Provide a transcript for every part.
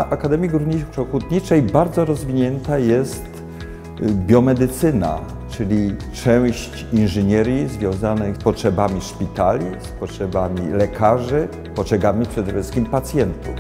Na Akademii Górniczo-Hutniczej bardzo rozwinięta jest biomedycyna, czyli część inżynierii związanej z potrzebami szpitali, z potrzebami lekarzy, potrzebami przede wszystkim pacjentów.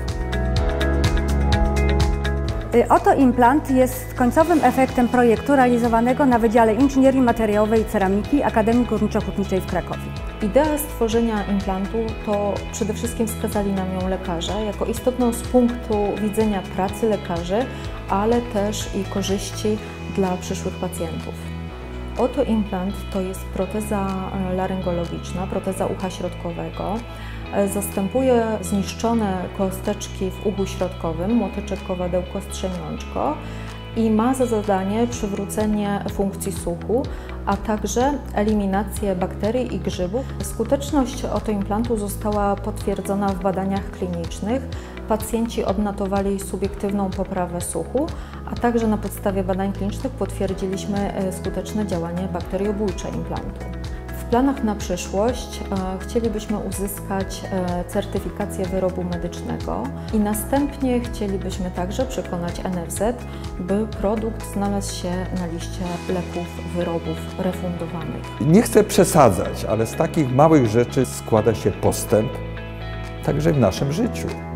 Oto-implant jest końcowym efektem projektu realizowanego na Wydziale Inżynierii Materiałowej i Ceramiki Akademii Górniczo-Hutniczej w Krakowie. Idea stworzenia implantu to przede wszystkim wskazali nam ją lekarze jako istotną z punktu widzenia pracy lekarzy, ale też i korzyści dla przyszłych pacjentów. Oto-implant to jest proteza laryngologiczna, proteza ucha środkowego. Zastępuje zniszczone kosteczki w uchu środkowym, młoteczek, kowadełko, strzemiączko i ma za zadanie przywrócenie funkcji słuchu, a także eliminację bakterii i grzybów. Skuteczność otoimplantu została potwierdzona w badaniach klinicznych. Pacjenci odnotowali subiektywną poprawę słuchu, a także na podstawie badań klinicznych potwierdziliśmy skuteczne działanie bakteriobójcze implantu. W planach na przyszłość chcielibyśmy uzyskać certyfikację wyrobu medycznego i następnie chcielibyśmy także przekonać NFZ, by produkt znalazł się na liście leków, wyrobów refundowanych. Nie chcę przesadzać, ale z takich małych rzeczy składa się postęp także w naszym życiu.